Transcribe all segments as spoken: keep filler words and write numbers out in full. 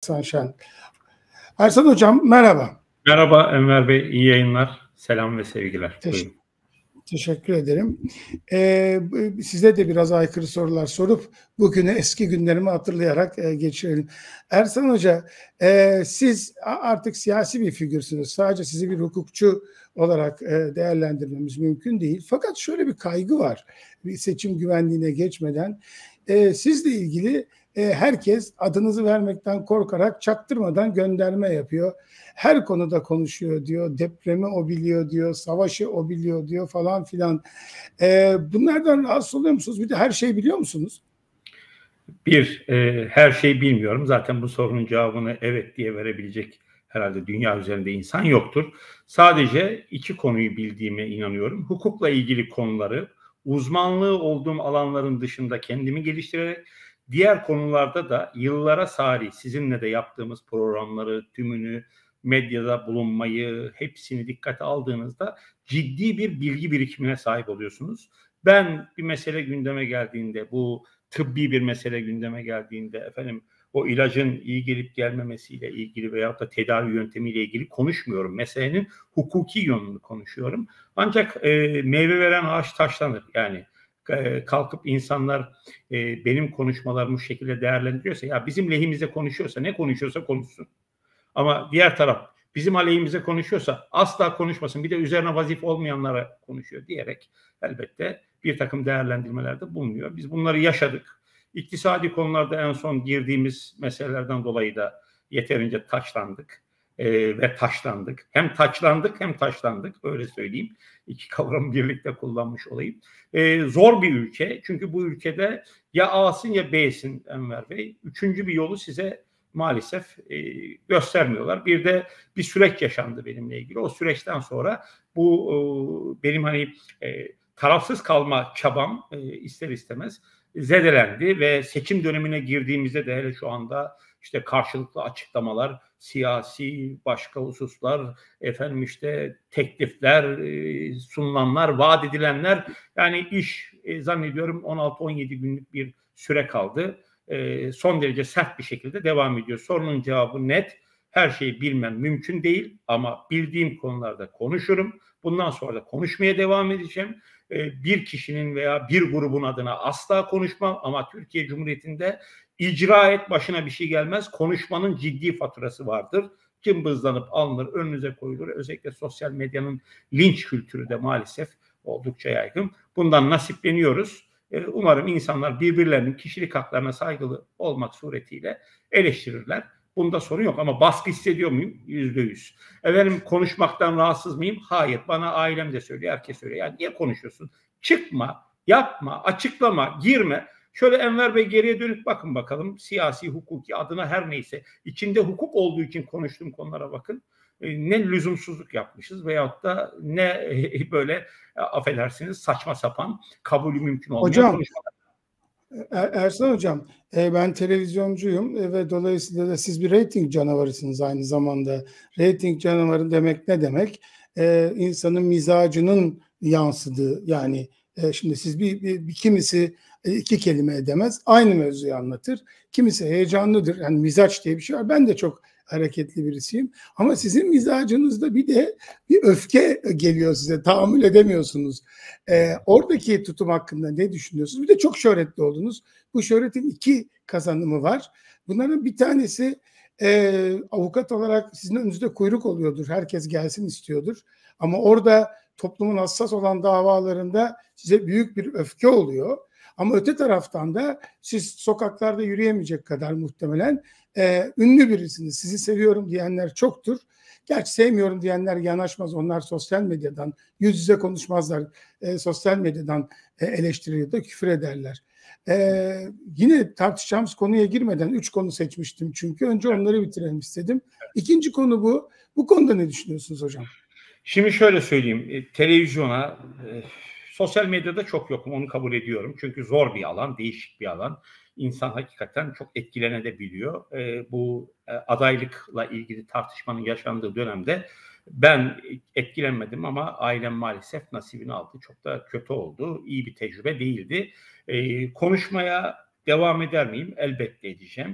Ersan Şen. Ersan Hocam merhaba. Merhaba Enver Bey, iyi yayınlar. Selam ve sevgiler. Teş Buyurun. Teşekkür ederim. Ee, size de biraz aykırı sorular sorup bugünü eski günlerimi hatırlayarak e, geçirelim. Ersan Hoca, e, siz artık siyasi bir figürsünüz. Sadece sizi bir hukukçu olarak e, değerlendirmemiz mümkün değil. Fakat şöyle bir kaygı var. Bir seçim güvenliğine geçmeden e, sizle ilgili e, herkes adınızı vermekten korkarak çaktırmadan gönderme yapıyor. Her konuda konuşuyor diyor, depremi o biliyor diyor, savaşı o biliyor diyor falan filan. Ee, bunlardan rahatsız oluyor musunuz? Bir de her şeyi biliyor musunuz? Bir, e, her şeyi bilmiyorum. Zaten bu sorunun cevabını evet diye verebilecek herhalde dünya üzerinde insan yoktur. Sadece iki konuyu bildiğime inanıyorum. Hukukla ilgili konuları, uzmanlığı olduğum alanların dışında kendimi geliştirerek, diğer konularda da yıllara sari sizinle de yaptığımız programları, tümünü, medyada bulunmayı, hepsini dikkate aldığınızda ciddi bir bilgi birikimine sahip oluyorsunuz. Ben bir mesele gündeme geldiğinde, bu tıbbi bir mesele gündeme geldiğinde, efendim o ilacın iyi gelip gelmemesiyle ilgili veyahut da tedavi yöntemiyle ilgili konuşmuyorum. Meselenin hukuki yönünü konuşuyorum. Ancak e, meyve veren ağaç taşlanır. Yani e, kalkıp insanlar e, benim konuşmalarımı bu şekilde değerlendiriyorsa, ya bizim lehimize konuşuyorsa, ne konuşuyorsa konuşsun. Ama diğer taraf bizim aleyhimize konuşuyorsa asla konuşmasın. Bir de üzerine vazife olmayanlara konuşuyor diyerek elbette bir takım değerlendirmelerde bulunuyor. Biz bunları yaşadık. İktisadi konularda en son girdiğimiz meselelerden dolayı da yeterince taçlandık e, ve taşlandık. Hem taçlandık hem taşlandık, öyle söyleyeyim. İki kavramı birlikte kullanmış olayım. E, zor bir ülke, çünkü bu ülkede ya A'sın ya B'sin Enver Bey. Üçüncü bir yolu size maalesef e, göstermiyorlar. Bir de bir süreç yaşandı benimle ilgili. O süreçten sonra bu e, benim hani e, tarafsız kalma çabam e, ister istemez zedelendi ve seçim dönemine girdiğimizde de hele şu anda işte karşılıklı açıklamalar, siyasi başka hususlar, efendim işte teklifler, e, sunulanlar, vaat edilenler, yani iş e, zannediyorum on altı on yedi günlük bir süre kaldı. E, son derece sert bir şekilde devam ediyor. Sorunun cevabı net. Her şeyi bilmem mümkün değil ama bildiğim konularda konuşurum. Bundan sonra da konuşmaya devam edeceğim. E, bir kişinin veya bir grubun adına asla konuşmam ama Türkiye Cumhuriyeti'nde icra et başına bir şey gelmez. Konuşmanın ciddi faturası vardır. Cımbızlanıp alınır, önünüze koyulur. Özellikle sosyal medyanın linç kültürü de maalesef oldukça yaygın. Bundan nasipleniyoruz. Umarım insanlar birbirlerinin kişilik haklarına saygılı olmak suretiyle eleştirirler. Bunda sorun yok ama baskı hissediyor muyum? Yüzde yüz. Efendim konuşmaktan rahatsız mıyım? Hayır. Bana ailem de söylüyor, herkes söylüyor. Yani niye konuşuyorsun? Çıkma, yapma, açıklama, girme. Şöyle Enver Bey geriye dönüp bakın bakalım. Siyasi, hukuki adına her neyse. İçinde hukuk olduğu için konuştuğum konulara bakın. Ne lüzumsuzluk yapmışız veyahut da ne böyle affedersiniz saçma sapan, kabulü mümkün olmayan hocam, konuşmalar. Er, Ersan Hocam, e, ben televizyoncuyum e, ve dolayısıyla da siz bir reyting canavarısınız aynı zamanda. Reyting canavarı demek ne demek? E, insanın mizacının yansıdığı, yani e, şimdi siz bir, bir, bir kimisi e, iki kelime edemez, aynı mevzuyu anlatır. Kimisi heyecanlıdır, yani mizaç diye bir şey var. Ben de çok hareketli birisiyim. Ama sizin mizacınızda bir de bir öfke geliyor size. Tahammül edemiyorsunuz. Ee, oradaki tutum hakkında ne düşünüyorsunuz? Bir de çok şöhretli oldunuz. Bu şöhretin iki kazanımı var. Bunların bir tanesi e, avukat olarak sizin önünüzde kuyruk oluyordur. Herkes gelsin istiyordur. Ama orada toplumun hassas olan davalarında size büyük bir öfke oluyor. Ama öte taraftan da siz sokaklarda yürüyemeyecek kadar muhtemelen e, ünlü birisiniz. Sizi seviyorum diyenler çoktur. Gerçi sevmiyorum diyenler yanaşmaz. Onlar sosyal medyadan, yüz yüze konuşmazlar. E, sosyal medyadan e, eleştiriyor da küfür ederler. E, yine tartışacağımız konuya girmeden üç konu seçmiştim çünkü. Önce onları bitirelim istedim. İkinci konu bu. Bu konuda ne düşünüyorsunuz hocam? Şimdi şöyle söyleyeyim. E, televizyona, e, sosyal medyada çok yokum, onu kabul ediyorum. Çünkü zor bir alan, değişik bir alan. İnsan hakikaten çok etkilenebiliyor. E, bu e, adaylıkla ilgili tartışmanın yaşandığı dönemde ben etkilenmedim ama ailem maalesef nasibini aldı. Çok da kötü oldu. İyi bir tecrübe değildi. E, konuşmaya devam eder miyim? Elbette edeceğim.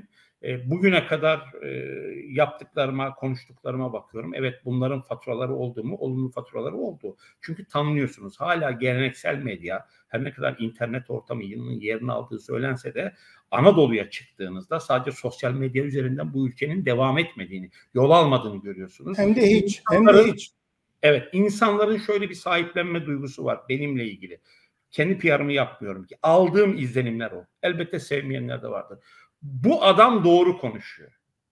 E, bugüne kadar e, yaptıklarıma, konuştuklarıma bakıyorum. Evet, bunların faturaları oldu mu? Olumlu faturaları oldu. Çünkü tanınıyorsunuz. Hala geleneksel medya, her ne kadar internet ortamının yerini aldığı söylense de Anadolu'ya çıktığınızda sadece sosyal medya üzerinden bu ülkenin devam etmediğini, yol almadığını görüyorsunuz. Hem de hiç, hem de hiç. Evet, insanların şöyle bir sahiplenme duygusu var benimle ilgili. Kendi P R'ımı yapmıyorum ki. Aldığım izlenimler o. Elbette sevmeyenler de vardır. Bu adam doğru konuşuyor.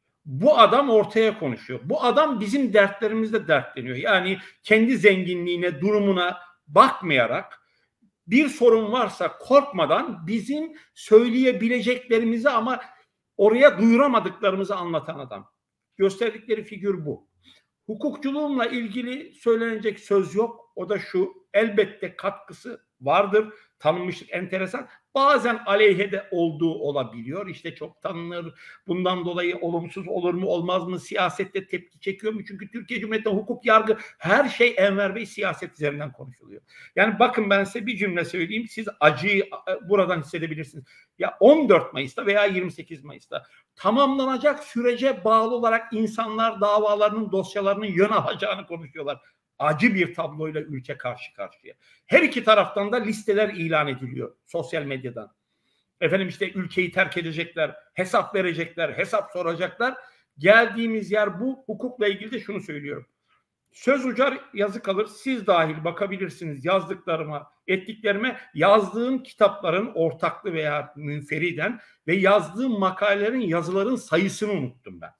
Bu adam ortaya konuşuyor. Bu adam bizim dertlerimizle dertleniyor. Yani kendi zenginliğine, durumuna bakmayarak bir sorun varsa korkmadan bizim söyleyebileceklerimizi ama oraya duyuramadıklarımızı anlatan adam. Gösterdikleri figür bu. Hukukçuluğumla ilgili söylenecek söz yok. O da şu: elbette katkısı vardır. Tanınmışlık enteresan. Bazen aleyhe de olduğu olabiliyor. İşte çok tanınır. Bundan dolayı olumsuz olur mu olmaz mı? Siyasette tepki çekiyor mu? Çünkü Türkiye Cumhuriyeti'nde hukuk, yargı, her şey Enver Bey siyaset üzerinden konuşuluyor. Yani bakın, ben size bir cümle söyleyeyim. Siz acıyı buradan hissedebilirsiniz. Ya on dört Mayıs'ta veya yirmi sekiz Mayıs'ta tamamlanacak sürece bağlı olarak insanlar davalarının, dosyalarının yön alacağını konuşuyorlar. Acı bir tabloyla ülke karşı karşıya. Her iki taraftan da listeler ilan ediliyor sosyal medyadan. Efendim işte ülkeyi terk edecekler, hesap verecekler, hesap soracaklar. Geldiğimiz yer bu. Hukukla ilgili de şunu söylüyorum. Söz ucar yazı kalır. Siz dahil bakabilirsiniz yazdıklarıma, ettiklerime. Yazdığım kitapların ortaklı veya münferiden ve yazdığım makalelerin, yazıların sayısını unuttum ben.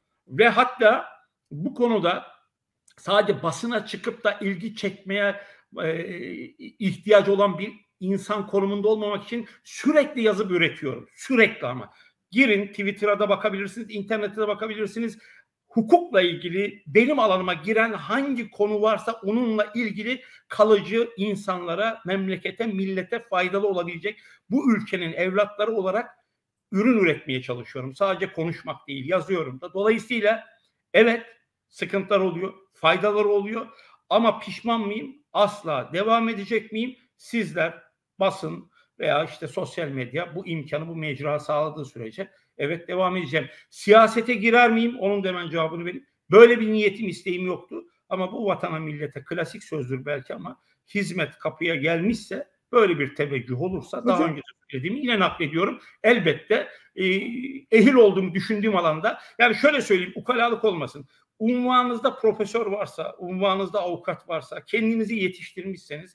Ve hatta bu konuda sadece basına çıkıp da ilgi çekmeye e, ihtiyacı olan bir insan konumunda olmamak için sürekli yazıp üretiyorum. Sürekli ama. Girin Twitter'a da bakabilirsiniz, internete de bakabilirsiniz. Hukukla ilgili benim alanıma giren hangi konu varsa onunla ilgili kalıcı, insanlara, memlekete, millete faydalı olabilecek bu ülkenin evlatları olarak ürün üretmeye çalışıyorum. Sadece konuşmak değil, yazıyorum da. Dolayısıyla evet, sıkıntılar oluyor, faydaları oluyor ama pişman mıyım? Asla. Devam edecek miyim? Sizler, basın veya işte sosyal medya bu imkanı, bu mecra sağladığı sürece evet devam edeceğim. Siyasete girer miyim? Onun da hemen cevabını vereyim. Böyle bir niyetim, isteğim yoktu. Ama bu vatana, millete klasik sözdür belki ama hizmet kapıya gelmişse, böyle bir teveccüh olursa, daha önce de söylediğimi yine naklediyorum. Elbette e, ehil olduğumu düşündüğüm alanda, yani şöyle söyleyeyim, ukalalık olmasın. Unvanınızda profesör varsa, unvanınızda avukat varsa, kendinizi yetiştirmişseniz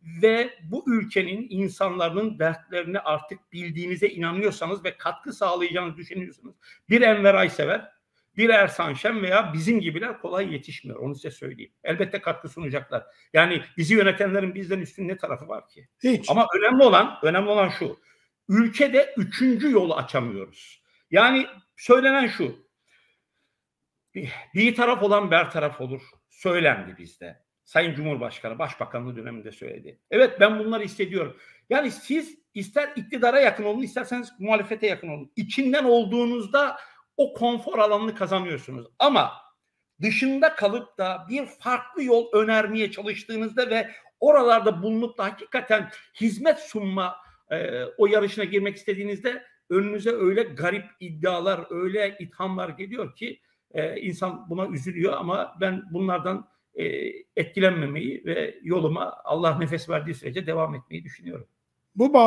ve bu ülkenin insanların dertlerini artık bildiğinize inanıyorsanız ve katkı sağlayacağınızı düşünüyorsanız, bir Enver Aysever, bir Ersan Şen veya bizim gibiler kolay yetişmiyor. Onu size söyleyeyim. Elbette katkı sunacaklar. Yani bizi yönetenlerin bizden üstün ne tarafı var ki? Hiç. Ama önemli olan, önemli olan şu: ülkede üçüncü yolu açamıyoruz. Yani söylenen şu: bir taraf olan bertaraf olur. Söylendi bizde. Sayın Cumhurbaşkanı, Başbakanlığı döneminde söyledi. Evet, ben bunları hissediyorum. Yani siz ister iktidara yakın olun, isterseniz muhalefete yakın olun. İçinden olduğunuzda o konfor alanını kazanıyorsunuz. Ama dışında kalıp da bir farklı yol önermeye çalıştığınızda ve oralarda bulunup da hakikaten hizmet sunma e, o yarışına girmek istediğinizde önünüze öyle garip iddialar, öyle ithamlar geliyor ki e, insan buna üzülüyor. Ama ben bunlardan e, etkilenmemeyi ve yoluma Allah nefes verdiği sürece devam etmeyi düşünüyorum. Bu